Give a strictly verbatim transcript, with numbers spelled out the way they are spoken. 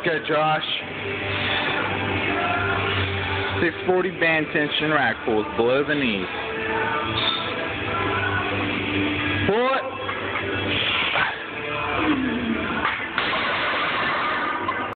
Okay, Josh. six forty band tension rack pulls below the knees.